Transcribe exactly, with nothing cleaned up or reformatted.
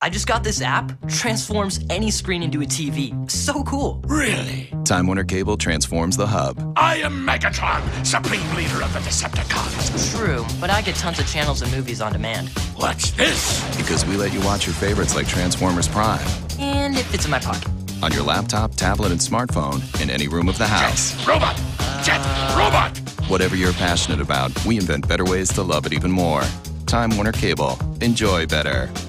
I just got this app. Transforms any screen into a T V. So cool. Really? Time Warner Cable transforms the hub. I am Megatron, supreme leader of the Decepticons. True, but I get tons of channels and movies on demand. What's this? Because we let you watch your favorites like Transformers Prime. And it fits in my pocket. On your laptop, tablet, and smartphone in any room of the house. Jet, robot! Jet, robot! Whatever you're passionate about, we invent better ways to love it even more. Time Warner Cable. Enjoy better.